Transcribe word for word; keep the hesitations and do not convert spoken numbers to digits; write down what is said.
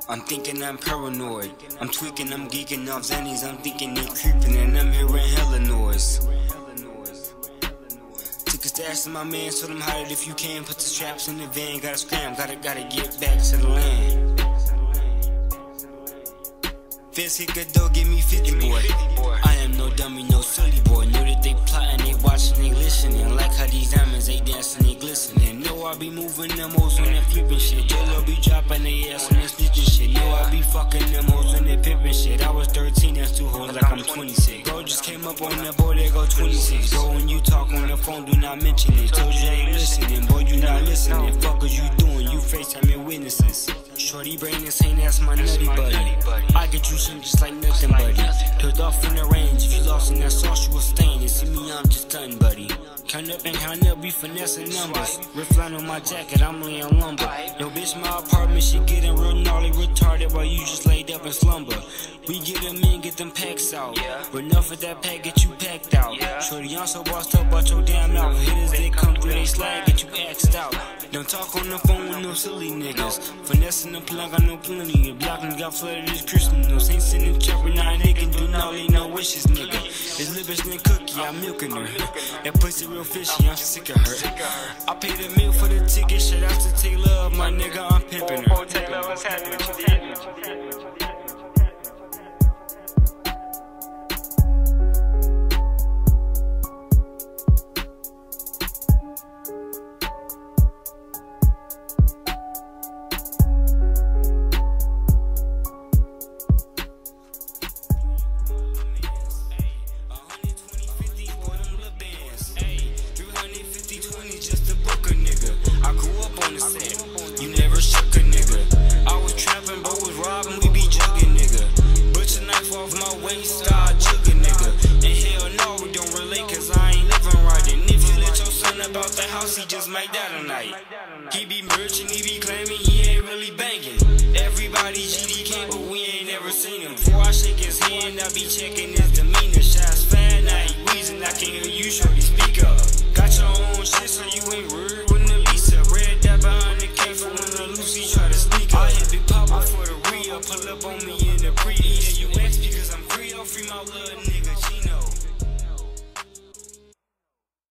I'm thinking I'm paranoid. I'm tweaking, I'm geeking off Xannies. I'm thinking they're creeping and I'm hearing hella noise. Took a stash to my man, told him hide it if you can. Put the straps in the van, gotta scram, gotta gotta get back to the land. Fizz hit good though, give me fifty boy. I am no dummy, no silly boy. Know that they plotting, they watching, they listening. Like how these diamonds, they dancing, they glistening. Know I be moving them hoes when they flipping shit. Jello be dropping they ass when they snitching shit. Know I be fucking them hoes when they pippin' shit. I was thirteen, that's two hoes like I'm twenty-six. Bro just came up on that boy, they go twenty-six. Bro, when you talk on the phone, do not mention it. Told you ain't listening, boy, you not listening. Fuck what you doing, you FaceTime witnesses. Shorty brain is saying that's my nutty buddy. I get you some just like nothing, buddy. Tucked off in the range, if you lost in that sauce, you will stain. And see me, I'm just done, buddy. Count up and count up, we finessing numbers. Riffline on my jacket, I'm laying lumber. Yo, bitch, my apartment, she getting real gnarly, retarded while you just laid up in slumber. We get them in, get them packs out. But enough of that pack, get you packed out. Shorty, I'm so bossed up about your damn mouth. Hitters, they come through, they slide, get you axed out. Don't talk on the phone with no silly niggas. Finessing the plug, I know plenty. The block and got flooded this Christmas. No saints in the chopper, now they can do no, they no wishes, nigga. This lip is like cookie, I'm milking her. That pussy real fishy, I'm sick of her. I paid a meal for the ticket, shit out to take love, my nigga, I'm pimping her. Take love, what's happening? You never shook a nigga. I was trapping, but was robbing, we be jugging, nigga. Butcher knife off my waist, start jugging, nigga. And hell no, we don't relate, cause I ain't living right. And if you let your son about the house, he just might die tonight. He be merching, he be claiming he ain't really banging. Everybody G D K, but we ain't never seen him. Before I shake his hand, I be checking his demeanor. Shots fat, now he wheezing, I can hear you shorty speak.